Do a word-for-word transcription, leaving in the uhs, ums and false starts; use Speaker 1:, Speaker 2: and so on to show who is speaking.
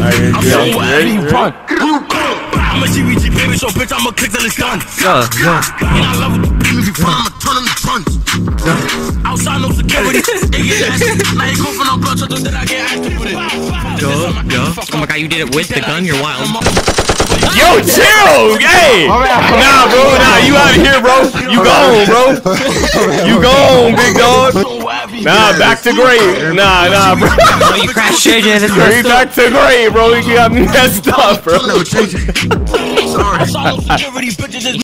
Speaker 1: Alright,
Speaker 2: so
Speaker 1: ready? Run.
Speaker 2: I'm a C B G baby, so bitch, I'ma click till it's done.
Speaker 1: Yeah, yeah.
Speaker 2: And I love it. If you front, I'ma turn them to front. Outside, no security. They get nasty. Now you go for no blood, so that I get active with it.
Speaker 3: Yo, yo. Oh my god, you did it with the gun? You're wild.
Speaker 1: Yo, chill! Hey! Nah, bro, nah, you out of here, bro. You gone, bro. You gone, big dog. Nah, back to grade. Nah, nah, bro.
Speaker 3: Oh, you crashed shit, yeah, that's
Speaker 1: You back to grade, bro. You got messed up, bro.
Speaker 2: Sorry.